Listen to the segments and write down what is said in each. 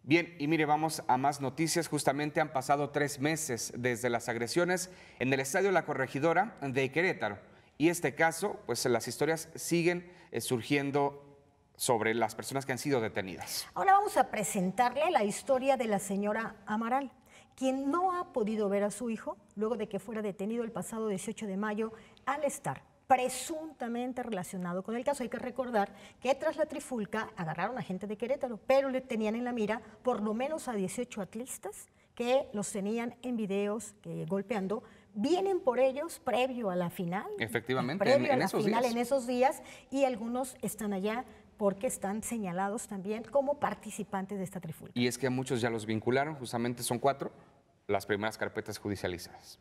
Bien, y mire, vamos a más noticias. Justamente han pasado 3 meses desde las agresiones en el Estadio La Corregidora de Querétaro. Y este caso, pues las historias siguen surgiendo sobre las personas que han sido detenidas. Ahora vamos a presentarle la historia de la señora Amaral, quien no ha podido ver a su hijo luego de que fuera detenido el pasado 18 de mayo al estar presuntamente relacionado con el caso. Hay que recordar que tras la trifulca agarraron a gente de Querétaro, pero le tenían en la mira por lo menos a 18 atlistas que los tenían en videos golpeando. Vienen por ellos previo a la final. Efectivamente, previo en a la esos final, días. en esos días, y algunos están allá porque están señalados también como participantes de esta trifulca. Y es que muchos ya los vincularon, justamente son 4 las primeras carpetas judicializadas.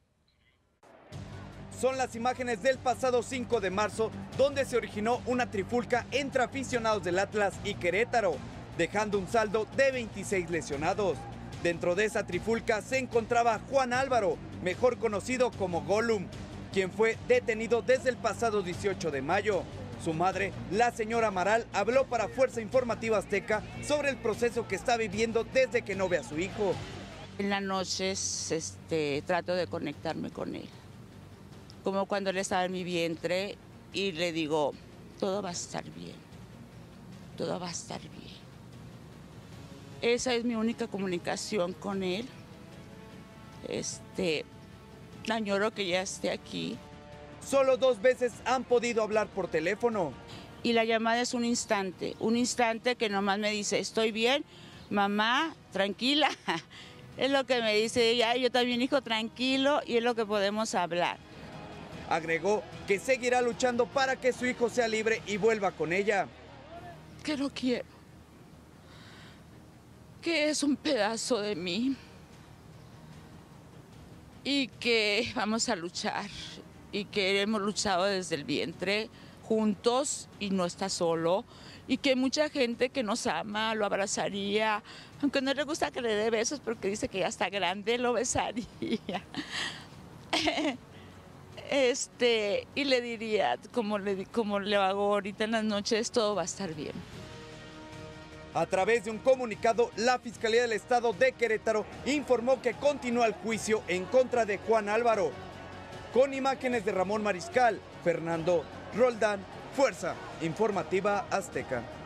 Son las imágenes del pasado 5 de marzo, donde se originó una trifulca entre aficionados del Atlas y Querétaro, dejando un saldo de 26 lesionados. Dentro de esa trifulca se encontraba Juan Álvaro, mejor conocido como Gollum, quien fue detenido desde el pasado 18 de mayo. Su madre, la señora Amaral, habló para Fuerza Informativa Azteca sobre el proceso que está viviendo desde que no ve a su hijo. En las noches trato de conectarme con él, como cuando él estaba en mi vientre, y le digo, todo va a estar bien, todo va a estar bien. Esa es mi única comunicación con él. Añoro que ya esté aquí. Solo 2 veces han podido hablar por teléfono. Y la llamada es un instante que nomás me dice, estoy bien, mamá, tranquila. Es lo que me dice ella, yo también, hijo, tranquilo, y es lo que podemos hablar. Agregó que seguirá luchando para que su hijo sea libre y vuelva con ella. Que lo quiero, que es un pedazo de mí y que vamos a luchar y que hemos luchado desde el vientre juntos y no está solo, y que mucha gente que nos ama lo abrazaría, aunque no le gusta que le dé besos porque dice que ya está grande, lo besaría. Y le diría, como le hago ahorita en las noches, todo va a estar bien. A través de un comunicado, la Fiscalía del Estado de Querétaro informó que continúa el juicio en contra de Juan Álvaro. Con imágenes de Ramón Mariscal, Fernando Roldán, Fuerza Informativa Azteca.